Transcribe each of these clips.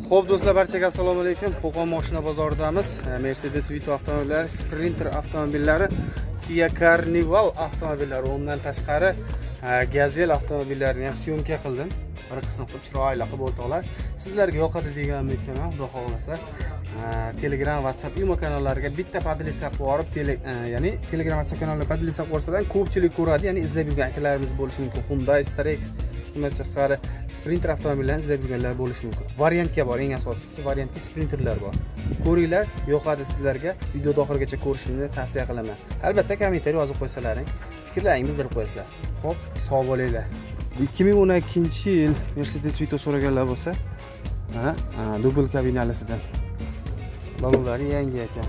Xo'p do'stlar, barchaga assalomu alaykum. Qo'qon mashina bozoridamiz. Mercedes Vito avtomobillari, Sprinter avtomobillari, Kia Carnival avtomobillari, undan tashqari Gazelle avtomobillarini ham syomka qildim. Bir qism qilib chiroyli qilib o'rtoqlar. Sizlarga yoqadi degan umiddaman, xudo xolasa. Telegram, WhatsApp, imo kanallariga bitta podlisa qo'yib, ya'ni Telegram, WhatsApp kanallariga podlisa qo'ysadan ko'pchilik ko'radi, ya'ni izlab yurgan akalarimiz bo'lishi mumkin. Hyundai Starex, undan tashqari Sprinter avtomobillarini izlab yurganlar bo'lishi mumkin. Variantga bor, eng asosiysi variantda Sprinterlar bor. Ko'ringlar, yoqadi sizlarga. Videoni oxirigacha ko'rishingizni tavsiya qilaman. Albatta kommentariy yozib qo'ysalaring, fikrlaringizni bildirib qo'yasizlar. Xo'p, sog' bo'linglar. 2012-yil Mercedes Vito so'raganlar bo'lsa, mana dubl kabinalisidan. Balonlari yangi ekan.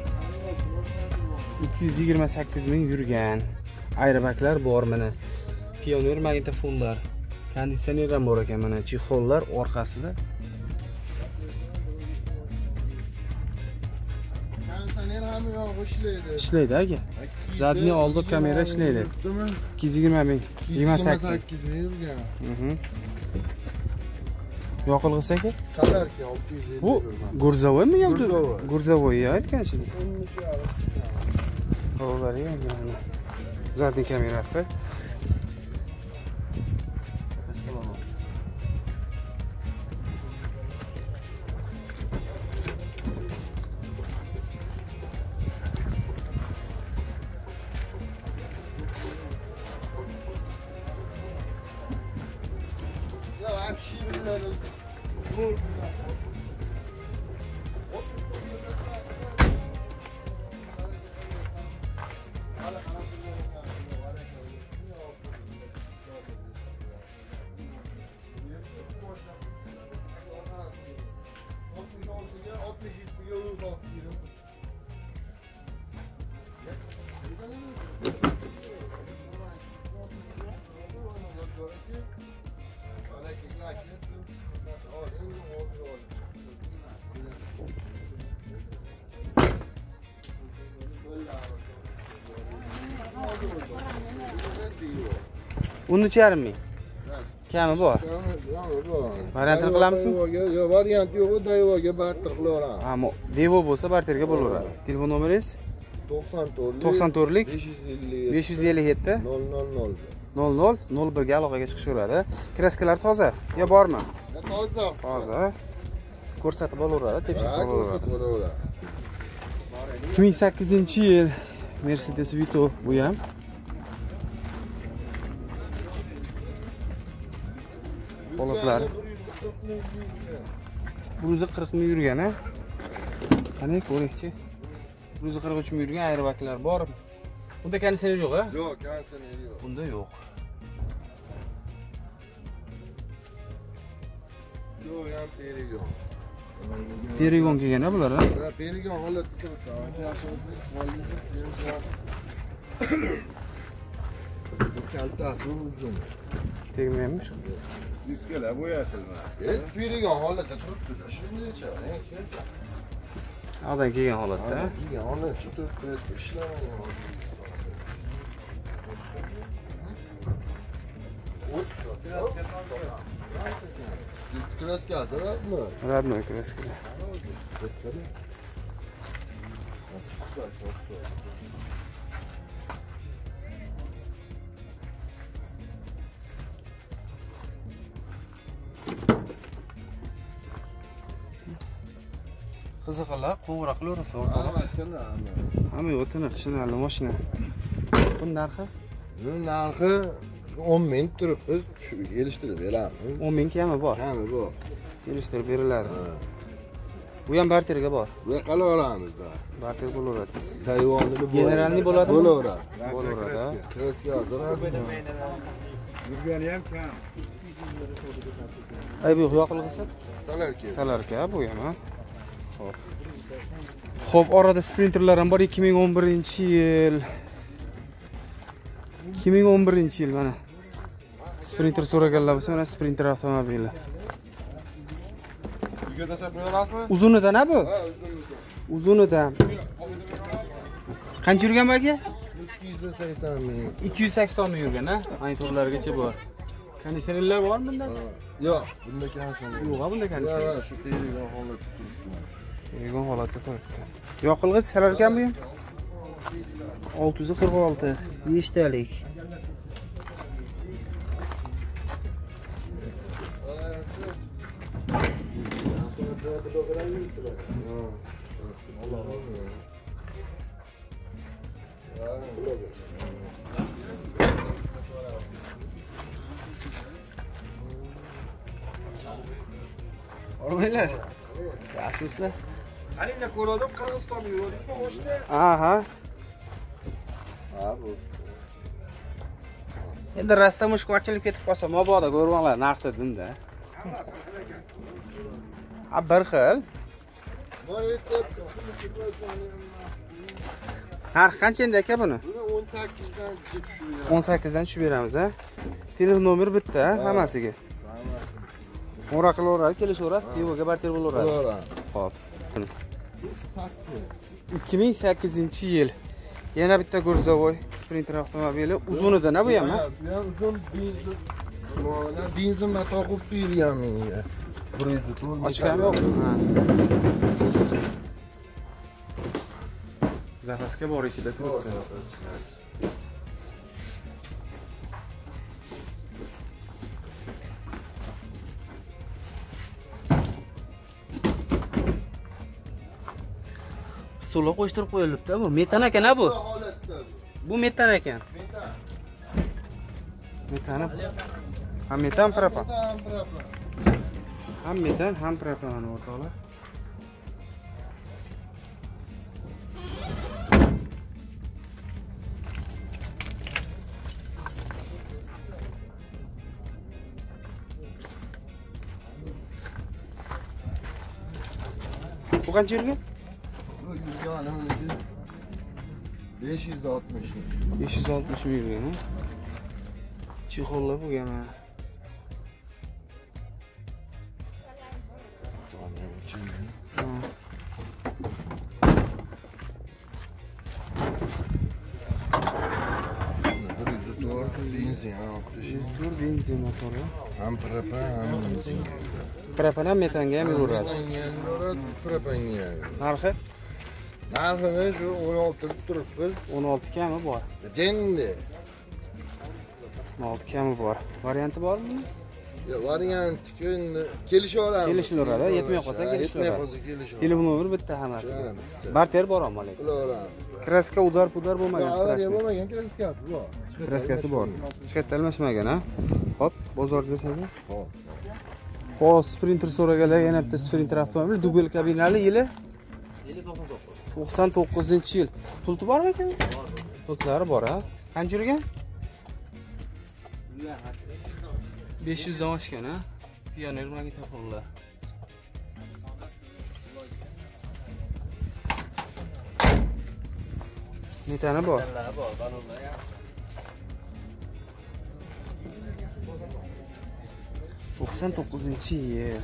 228 ming yurgan. Airbaglar bor mana. Pioneer magnitofonlar, konditsioner ham bor ekan mana, chexollar orqasida. Konditsioner ham yo'q, ishlaydi. Ishlaydi aka. Zadniy oldi kamera ishlaydi. 220 ming, 28 ming yurgan. Yoqilg'isi aka? Qadarki 650. Bu Gurzovoymi yo'qdi? Gurzovoy aytgan shuni. O'g'lari yangi mana. Zadniy kamerasi. Uncha yarim ming. Kami bor. Variantini qilamizmi? Yo'q, variant yo'q, Devoga barter qilaveramiz. Ammo Devo bo'lsa barterga bo'laveradi. Telefon nomeringiz? 94lik 557 00 01 ga aloqaga chiqishaveradi. Kraskalar toza, yo bormi? Toza. Toza. Ko'rsatib olaveradi, tekshirib olaveradi. 2008-yil Mercedes Vito bu ham. Qoliflar 140 ming yurgan, ha? Qani ko'rikchi. 143 ming yurgan airbaglar bor. Bunda konditsioner yo'q, ha? Yo'q, konditsioner yo'q. Bunda yo'q. Yo'q, ham Perigon. Perigon kelgan, ha bular, ha? Perigon holatda turibdi. Bu kaltasi uzun. Tegmayapmiz. Diskalar bo'yatilma. Perigon holatda turibdi-da. Shuningcha, Aldan kelgan holatda. Kelgan holatda turibdi, ishlamagan. Kraskasi radmi? Radnoy kraska. Qiziqlar, qo'ng'iroq qilaverasizlar o'rtoqlar. Hamma o'tini qishinali mashina. Buni narxi? Buni narxi 10 ming turibdi, kelishtirib beramiz. 10 ming kami bor. Kami bor. Kelishtirib beriladi. Bu ham barterga bor. Bu qilaveramiz da. Barter bo'laveradi. Tayvonli Generalni bo'ladimi? Bo'laveradi. Bo'laveradi. Kraska hazır. Yurgani ham kam. Ay bu yoqilg'isi? Salarka. Salarka bu ham, ha? Xo'p, orada Sprinterlar ham bor. 2011-yil. 2011-yil mana. Sprinter so'raganlar bo'lsa, mana Sprinter avtomobili. Uyga tashlab qo'yasizmi? Uzunidan ha bu? Ha, uzun. Uzunidan. Qancha yurgan bu aka? 280 ming. 280 ming yurgan, ha? Monitorlargacha bor. Konditsionerlar bormi bunda? Yo'q, bunda konditsioner Yo'q, bunda konditsioner. Shu erigan holatda turibdi. Erigan holatda turibdi. Yoqilg'i salar ekanmi ham? 646 5 talik. Ormaylar. Yaxshimisizlar? Halingda ko'rdim, Qirg'izistonda yuradingizmi qo'shdi? Aha. Ha, bu. Endi rasta mushuk ochilib ketib qolsa, mabodo ko'rmanglar, narxi dinda. Ha, bir xil. Bor etib, Narx qancha endi aka buni? buni 18 dan tushirgan. 18 dan tushib beramiz, ha. Telefon nomeri bitta, hammasiga. O'ra qilaveradi, kelishaverasiz, TVga barter bo'laveradi. To'g'ri. Xo'p. 2008-yil. Yana bitta Gurzovoy Sprinter avtomobili. Uzunidan bu ham, ha? Bu ham uzun benzin. Mana benzin mato qo'yib bergan menga. 110 Ochgan yo'q. Ha. Zapaska bor ichida turibdi. Suvga qo'shtirib qo'yilibdi bu. Metan ekan bu. holatda. Bu metan ekan. Metan. Ham metan propan. Ham metan, ham propan o'rtoqlar. Bu qancha yurgan? Bu yurganim 560. 560 ming yurgan, ha? Chexollar bo'lgan ha. Tamam, chiqdi. Benzin, ha, 104 benzin motori. ham propan, ham benzin. Propan ham metanga ham yuraveradi. Propanga. Narxi Narxini shu 16 deb turibmiz. 16 kami bor. Endi 16 kami bor. Varianti bormi? ya varianti endi kelishaveramiz. Kelishaveradi, yetmay qolsa Yetmay kelishaveradi. qolsa kelishaveradi. Telefon nomeri bitta hammasi. Ha, bitta. Barter bor ammo lekin. Qilaveramiz. Kraska udar-pudar bo'lmagan. Avariya bo'lmagan kraskasi bor. Kraskasi bor. Hech qayerda almashmagan, ha? Hop, bozorda sanga. Hop. Hop, Sprinter so'raganlar, yana bitta Sprinter avtomobil, dubel kabinali yili 99-yil. Pulti bormi ekan? Pultlari bor, ha? Qancha yurgan? 500 dan oshgan, ha? Pioner magnitofonlar. Metani bor. 99-yil.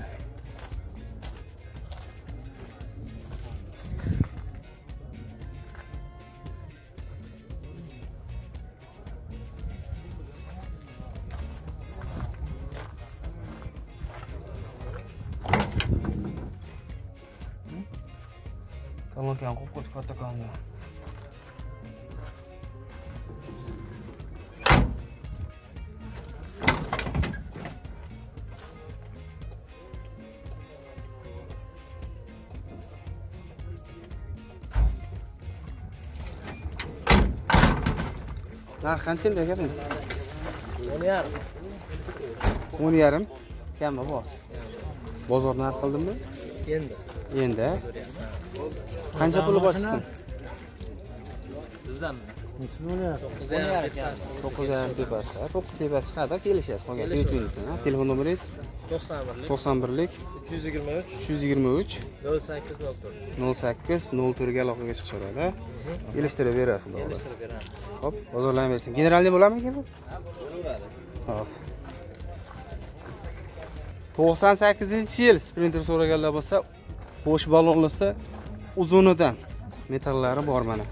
Kolonkan qo'yib kattakonni. Narx qancha endi aka? 10,5. Kammi bor? Bozor narx qildimmi? Endi. Qancha puli bor sizdan? Bizdanmi? 9,5 tepasida. 9 tepasi chiqadi, kelishasiz. Qolgan 5 mingdan, ha? Telefon nomeringiz? 91lik 323 0804 ga aloqaga chiqishadi. Kelishtirib berasiz. Hop, bozorlanaversin. Generalniy bo'ladimi ekan bu? Bo'laveradi. Hop. 98-yil Sprinter so'raganlar bo'lsa, qo'sh ballonlasa uzunidan metallari bor mana.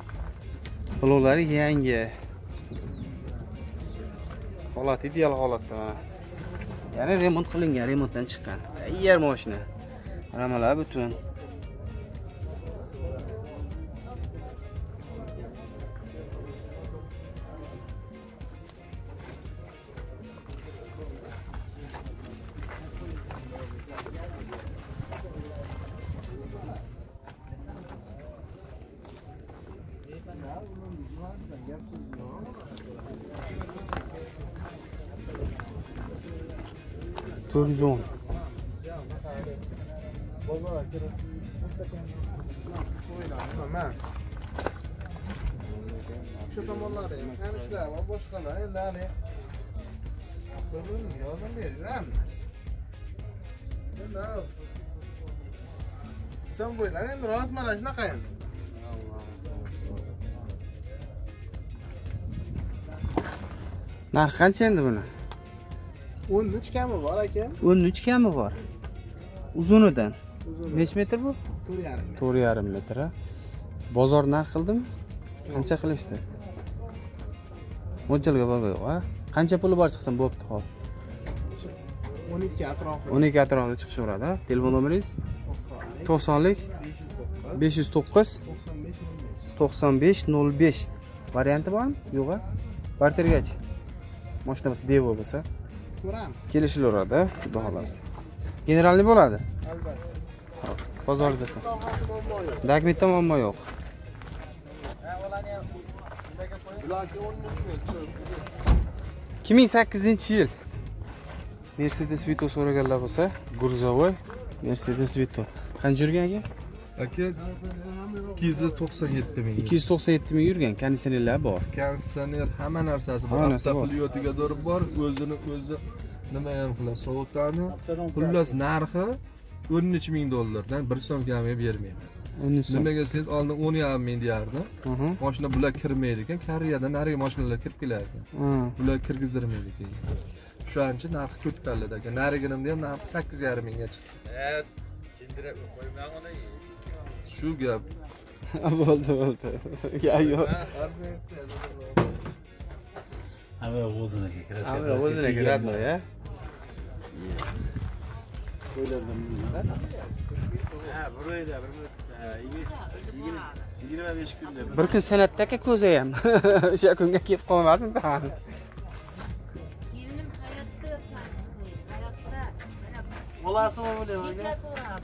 Ballonlari yangi. Holat ideal holatda mana. Ya'ni remont qilingan, remontdan chiqqan. Tayyor mashina. Ramalar butun. Turizm. Emas. Shu tomonlarda ham tanishlar va boshqalar endi hali bir yordam beramiz. Endi sen bo'ylar endi rost mana shunaqa endi. Narx qancha endi buni? 13 kami bor aka. 13 kami bor. Uzunidan. Necha metr bu? 4,5. 4,5 metr. Bozor narx qildimi? Qancha qilishdi? Mo'ljalga borib, ha? Qancha puli bor chiqsin bo'pti, xo'p. 12 atrofi. 12 atrofida chiqishaveradi, ha? Telefon nomeringiz? 90lik 509 9505. Varianti bormi? Yo'q-a? Bartergachi. Mashina bo'lsa, Devo bo'lsa, ko'ramiz. kelishilaveradi, xudo xolasi. Generalni bo'ladi. Albatta. Bozordasan. Dokumentda muammo yo'q. Bularga 13 metr. 2008-yil Mercedes Vito so'raganlar bo'lsa, Gurzovoy Mercedes Vito. Qancha yurgan aka? Aka 297 ming. 297 ming yurgan, konditsionerlar bor. Konditsioner hamma narsasi bor. Avtopilyotiga dorib bor, o'zi nima ham qiladi, sovutani. Xullas narxi 13 ming dollardan 1 so'm kamiga bermayman. Nimaga siz oldin 10,5 ming deyardi. Mashina bular kirmaydi ekan, Koreyadan nariga mashinalar kirib keladi ekan. Bular kirgizdirmaydi ekan. O'shancha narxi ko'tariladi aka. Nariginimda ham narxi 8,5 mingga chiqdi. Chindirib qo'ymagan ona. Shu gap. Bo'ldi. Yo'q. Hamma o'ziniga kirasa. Hamma o'ziniga kiradi, ya. Ha, burayda 25 kunda. Bir kun san'atda aka ko'zi ham. O'sha kunga kelib qolmasin tag'in. Kelinim hayotda hayotda Bolasimi bilaman. necha so'radi.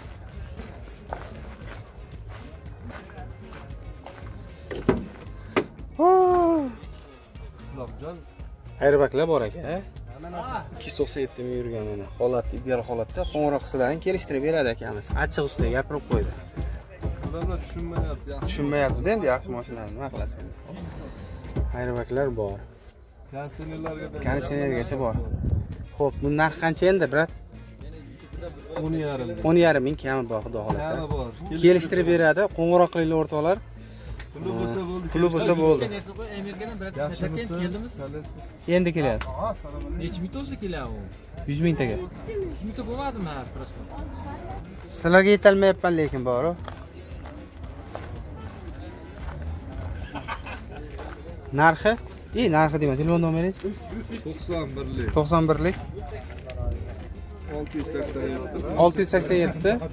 Islomjon Airbaglar bor aka. 297 ming yurgan mana. Holat ideal holatda. Qo'ng'iroq qilsalaring kelishtirib beradi akamiz. Achchiq ustida gapirib qo'ydi. odamlar tushunmayapti. Tushunmayapti-da endi yaxshi mashinani nima qilasan. Airbaglar bor. Konditsionergacha bor. Xo'p, bu narx qancha endi, brat? 10,5. 10,5 ming kami bor, xudo xolasa. bor. Kelishtirib beradi. Qo'ng'iroq qilinglar o'rtoqlar. Puli bo'lsa bo'ldi. Puli bo'lsa bo'ldi. Yaxshimisiz? Endi keladi. Necha mingta keladi u? 100 ming taga. 100 mingta bo'lmadimi prosta? Sizlarga yetolmayapman lekin bor-ku. Narxi? Narxi deyman. Telefon nomeringiz? 91lik. 91lik 687. 687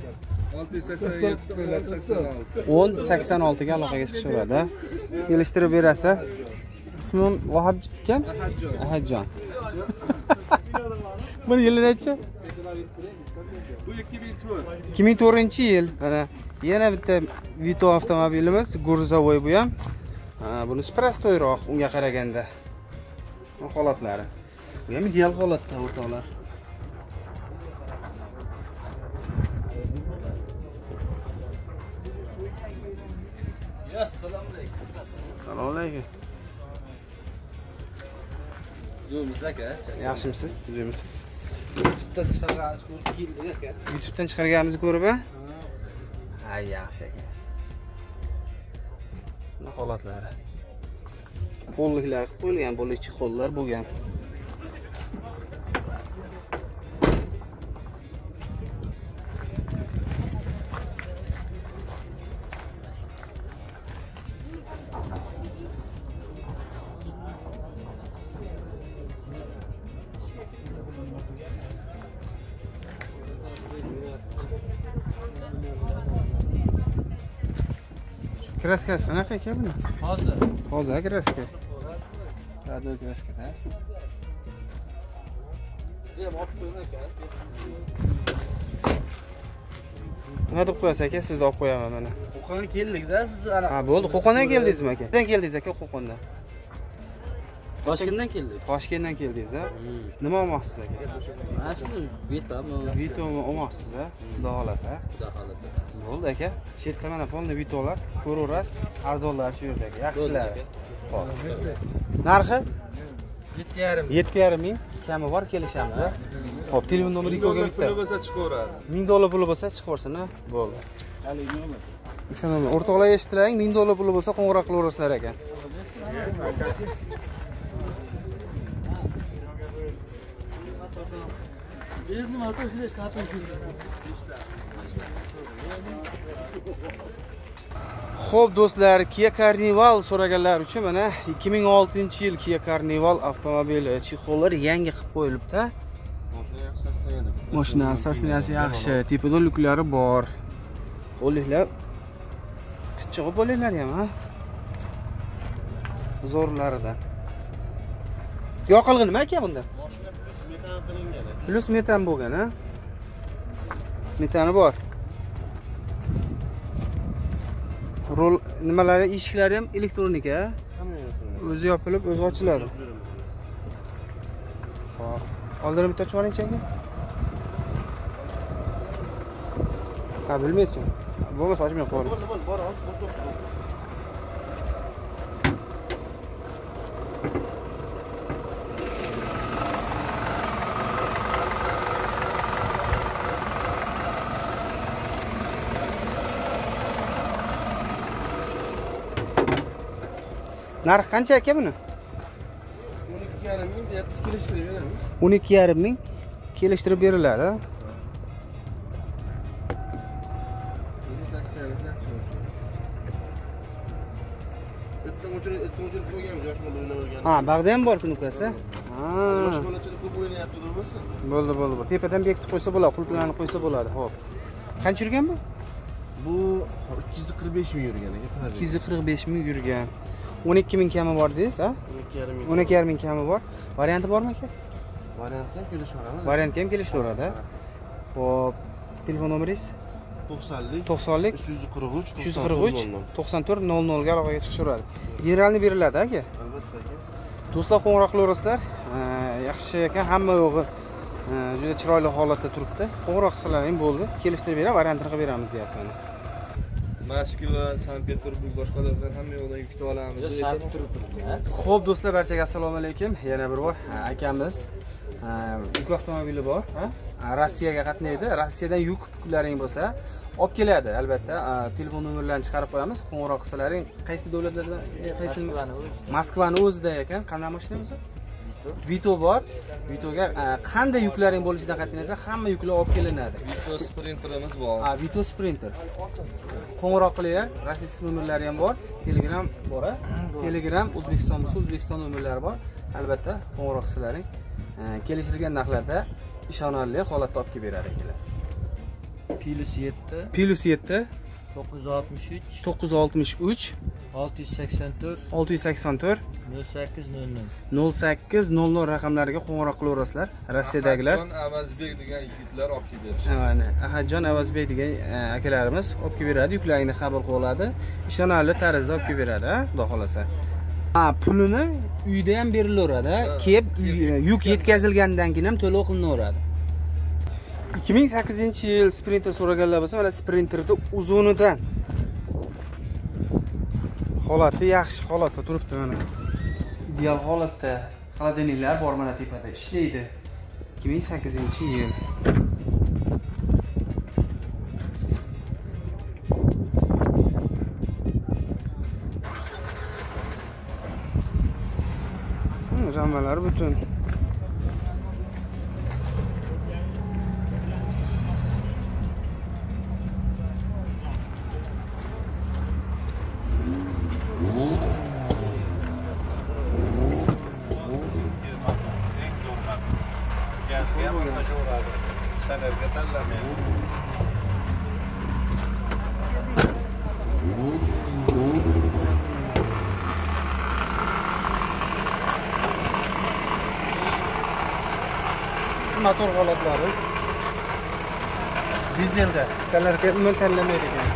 1086 ga aloqaga chiqishaveradi. Kelishtirib berasa. Ismim Vahab kim? Ahadjon. Buni yili necha? Bu 2004. 2004-yil. Mana yana bitta Vito avtomobilimiz, Gurzovoy bu ham. Buni prostoyroq unga qaraganda. Bu holatlari. Bu ham ideal holatda o'rtoqlar. Assalomu alaykum. Assalomu alaykum. Zo'rmiz aka. Yaxshimisiz? Tuzimisiz? YouTube'dan chiqarganimiz ko'rib keldik aka. YouTube'dan chiqarganimizni ko'rib, ha? Ha, yaxshi aka. Bu holatlari. Qo'lliklar qilib qo'yilgan, bo'lichi qo'llar bo'lgan. Kraskasi qanaqa ekan buni? Hozir. Toza kraska. Rado kraskada. Nima deb qo'yasiz aka? Sizni olib qo'yaman mana. Qo'qonga keldik-da, siz ana. Ha, bo'ldi. Qo'qondan keldingizmi aka? Qayerdan keldingiz aka Qo'qondan? Toshkentdan keldik. Toshkentdan keldingiz, a? Nima olmoqchisiz aka? Mana shuni Vitomi. Vitomi olmoqchisiz, a? Xudo xolasa. Xudo xolasa. Bo'ldi aka. Shu yerda mana polni vitolar, ko'raverasiz. Arzonlari shu yerda aka. Yaxshilari. Xo'p. Narxi 7,5. 7,5 ming. Kami bor, kelishamiz, a? Xo'p, telefon nomeri ko'rga bitta. puli bo'lsa chiqaveradi. $1000 puli bo'lsa chiqaversin, a? Bo'ldi. O'shani o'rtoqlar eshitdilaring, $1000 puli bo'lsa qo'ng'iroq qilaverasizlar ekan. Xo'p do'stlar, Kia Carnival so'raganlar uchun mana 2006-yil Kia Carnival avtomobili chexollar yangi qilib qo'yilibdi. Mashina asosiyasi yaxshi, tepada lyuklari bor. Qo'lliklar kichik bo'linlar ham, ha? Zo'rlaridan. Yoqilg'i nima ekan bunda? Plus metan bo'lgan, ha? Metani bor. Rol nimalari, eshiklari ham elektronika, o'zi yopilib, o'zi ochiladi. Xo'p. Oldin bitta chiqaring aka. Ha, bilmaysizmi? Bo'lmasa ochmay qo'ying. Bor, Narx qancha aka buni? 12,5 ming deyapmiz, kelishtirib beramiz. 12,5 ming kelishtirib beriladi. O'chirib qo'yganmiz, yosh bola o'ynavergan. Ha, bag'da ham bor kunukasi. Ha. Yosh bolachilik ko'p o'ynayapti, bo'lmasa. Bo'ldi. Tepadan bekitib qo'ysa bo'ladi, qulplarni qo'ysa bo'ladi. Xo'p. Qancha yurgan bu? Bu 245 ming yurgan ekan. 245 ming yurgan. 12 ming kami bor deysiz, ha? 12,5 ming. 12,5 ming kami bor. Varianti bormi aka? Variantga ham kelishaveramiz. Variantga ham kelishaveradi. Xo'p. Telefon nomeringiz? 90lik 90lik 343 94 00 ga aloqaga chiqishaveradi. Generalni beriladi aka. Albatta aka. Do'stlar, qo'ng'iroq qilaverasizlar. Yaxshi ekan, hamma yo'g'i juda chiroyli holatda turibdi. Qo'ng'iroq qilsalaring bo'ldi. Kelishtirib berib, variantini qilib beramiz deyapti mana. Moskva, Sankt-Peterburg boshqalardan hamma yo'ldan yuk kutib olamiz. Sharp turibdi. Xo'p do'stlar, barchaga assalomu alaykum. Yana bir bor akamiz yuk avtomobili bor, ha? Rossiyaga qatnaydi. Rossiyadan yuk puklaring bo'lsa, olib keladi albatta. Telefon nomerlarini chiqarib qo'yamiz. Qo'ng'iroq qilsalaring, qaysi davlatlardan, qaysi Moskvani o'zida ekan. Qanday mashina o'zi? Vito bor. Vitoga qanday yuklaring bo'lishidan qat'iy nazar hamma yuklar olib kelinadi. Vito Sprinterimiz bor. Vito Sprinter. Qo'ng'iroq qilinglar. Rossiyskiy nomerlari ham bor. Telegram bor, ha? Telegram O'zbekiston bo'lsa, O'zbekiston nomerlari bor. Albatta, qo'ng'iroq qilsalaring, kelishilgan narxlarda ishonarli holatda olib kelib beradi akalar. Plus 7 963 963 684 684 0800 0800 raqamlariga qo'ng'iroq qilaverasizlar. Rossiyadagilar. Ahadjon Avazbek degan yigitlar olib kelib berishadi. Mana Ahadjon Avazbek degan akalarimiz olib kelib beradi, yuklaringni qabul qilib oladi. Ishonarli tarzda olib kelib beradi, xudo xolasa. Pulini uyda ham berilaveradi. Kelib yuk yetkazilgandan keyin ham to'lov qilinaveradi. 2008-yil Sprinter so'raganlar bo'lsa, mana Sprinterni uzunidan holati yaxshi holatda turibdi mana. Ideal holatda. Xolodilniklar bor mana tepada, ishlaydi. 2008-yil. Ramalar butun. Sanarga tanlamayapti. motor holatlari. Dizelda sizlarga umuman tanlamaydi ekan.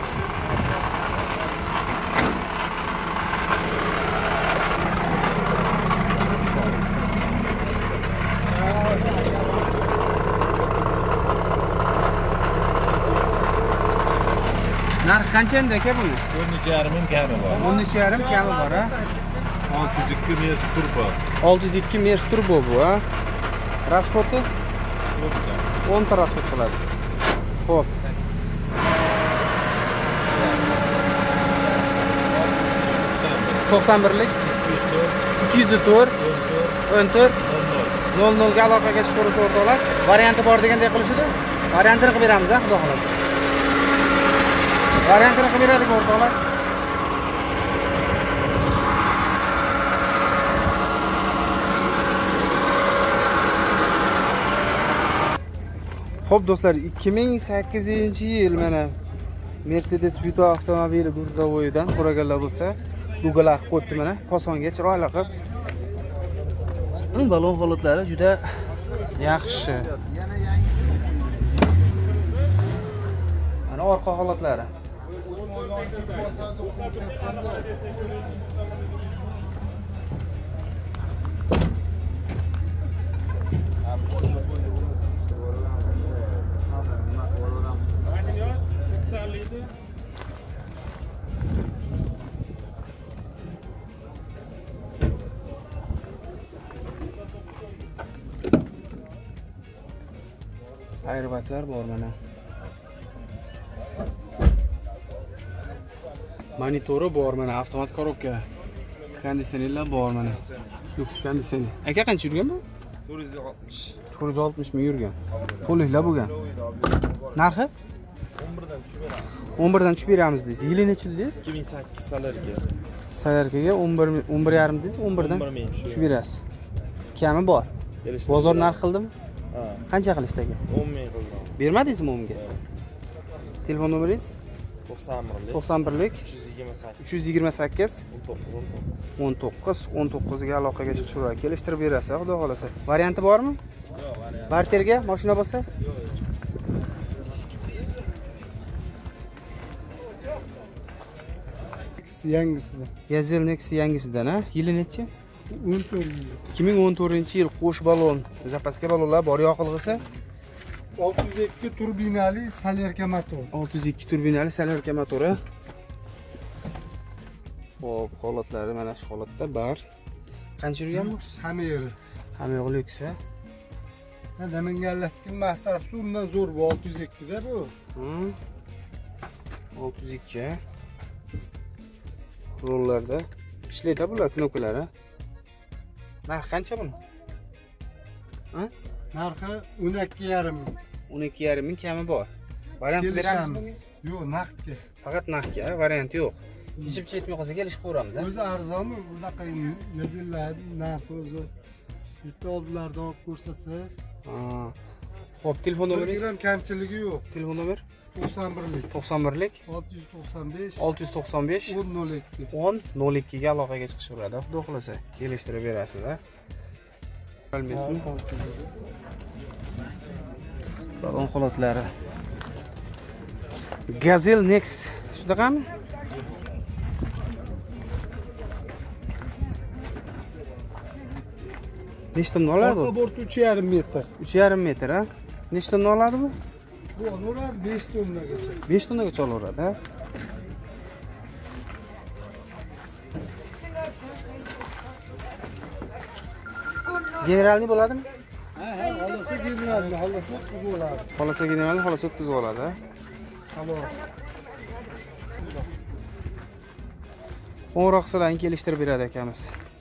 Narx qancha endi aka buni? 13,5 kami bor. 13,5 kami bor ha. 602 Mercedes Turbo. 602 Mercedes Turbo bu ha. Расходы 10 ta расход qiladi. Xo'p. 91lik 204 14 00 ga aloqaga chiqarish o'rtoqlar. Varianti bor degandek qilishdi. Variantini qilib beramiz ha, xudo xolasa. Variantini qilib beradik o'rtoqlar. Xo'p do'stlar, 2008-yil mana Mercedes Vito avtomobili Gurdovoydan so'raganlar bo'lsa, Google qilib qo'yibdi mana, posonga chiroyli qilib. Balon holatlari juda yaxshi. Mana orqa holatlari. Airbaglar bor mana. Monitori bor mana, avtomat korobka. Konditsionerlar bor mana. Lux konditsioner. Aka qancha yurgan bu? 460. 460 ming yurgan. To'liqlar bo'lgan. Narxi? 11dan tushib beramiz. 11dan tushib beramiz deysiz. Yili necha dedingiz? 2008 salarga. Salarkaga 11,5 deysiz, 11dan tushib berasiz. Kami bor. Bozor narx qildimi? Ha. Qancha qilishdi aka? 10 ming qildim. Bermadingizmi o'mga? Telefon nomeringiz? 91lik 328 19 ga aloqaga chiqish va kelishtirib berasiz, xudo xolasa. Varianti bormi? Yo'q, variant. Barterga mashina bo'lsa? Yangisida. Gazel Nexi yangisidan ha? Yili necha? 14 2014-yil qo'sh balon, zapaska balonlar bor, yoqilg'isi 602 turbinali salyarka motor. 602 turbinali salyarka motori. Xo'p, holatlari mana shu holatda bar. Qancha yurgan bu? Hamir. Hamir Lux ha? Namanganlikning maqtasi undan zo'r bu 602 da bu. 602 ha? Rollarda ishlaydi bular knoplari. Narx qancha buni? Ha? Narxi 12,5 ming. 12,5 ming kami bor. Variant beramizmi? Yo'q, naqdga. Faqat naqdga, variant yo'q. Yechib yetmay qolsa kelishib ko'ramiz ha. O'zi arzonmi? Bunaqa yazillar, narxi o'zi bitta oldilardan olib ko'rsatsangiz. Xo'p, telefon nomeringiz? Gram kamchiligi yo'q. Telefon nomer? 91lik 91lik 695 695 1002 1002 ga aloqaga chiqishaveradi. Xudo xolasa kelishtirib berasiz ha. Bilmaysizmi? Balon holatlari. Gazel Nex shunaqami? Nechtamni oladi bu? Borti 3,5 metr. 3,5 metr ha? Nechtamni oladi bu? Bu olaveradi 5 tonnagacha. 5 tonnagacha olaveradi ha? Generalni bo'ladimi? Ha, xolasa generalni, xolasa o'tkazib oladi. Xolasa generalni, xolasa o'tkazib oladi ha? Xolos. Qo'ng'iroq qilsalaring kelishtirib beradi akamiz.